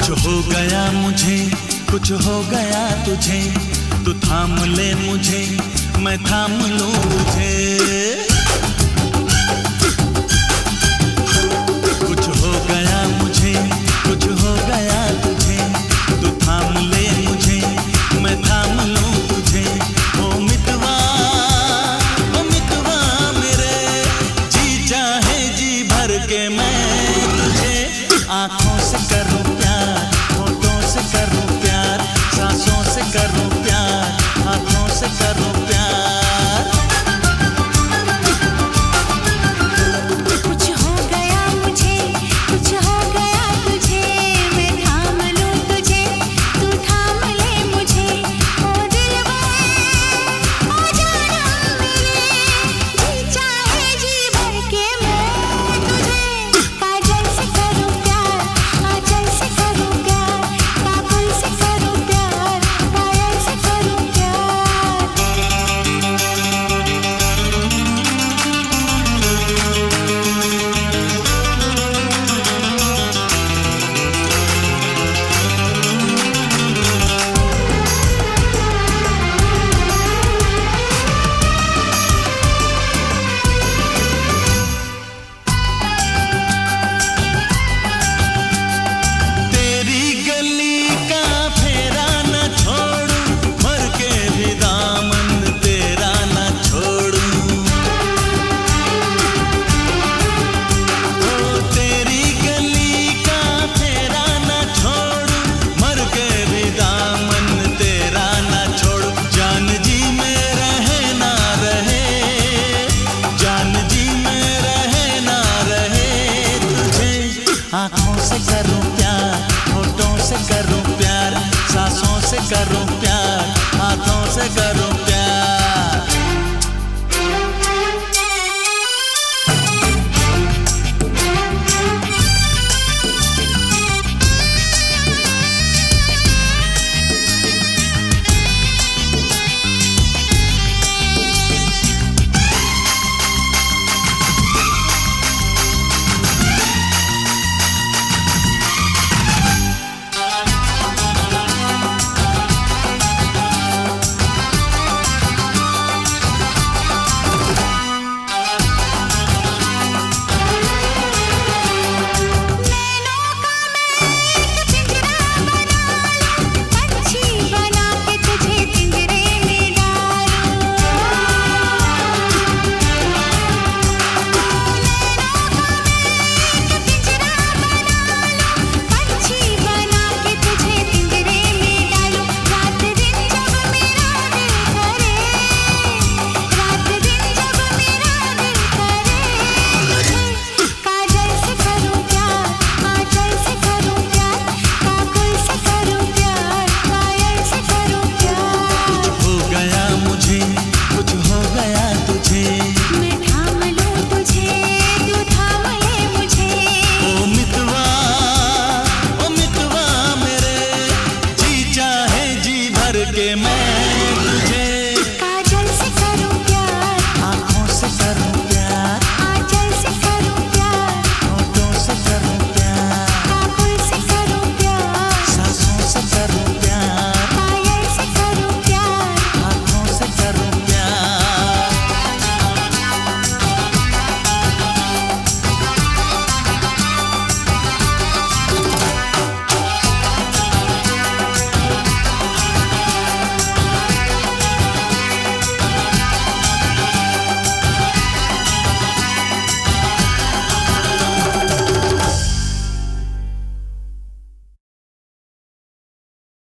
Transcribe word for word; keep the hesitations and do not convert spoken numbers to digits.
हो गया मुझे, कुछ हो गया तुझे, तू थाम ले मुझे, मैं थाम लूं तुझे। कुछ हो गया मुझे, कुछ हो गया तुझे, तू थाम ले मुझे, मैं थाम लूं तुझे। ओ मितवा, ओ मितवा मेरे, जी चाहे जी भर के मैं तुझे आँखों से करूं प्यार, होठों से करूं प्यार, सांसों से करूं प्यार, हाथों से करूं प्यार। कुछ हो गया मुझे, कुछ हो गया तुझे, मैं थाम लूं तुझे, तू थाम ले मुझे। ओ दिलवा, ओ जाना मेरे, जी चाहे जी भर के मैं तुझे काजल से करूं प्यार, आंचल से करूं प्यार, काबुल से करूं प्यार, पायल से करूं प्यार। तेरी गली का फेरा न छोड़ूं, मर के भी दामन तेरा न छोड़ूं। ओ तेरी गली का फेरा न छोड़ूं, मर के भी दामन तेरा न छोड़ूं। जान जी में रहे ना रहे, जान जी में रहे ना रहे तुझे आँखों से करूं प्यार, होठों से करूं प्यार, सांसों से करूं प्यार, हाथों से करूं प्यार।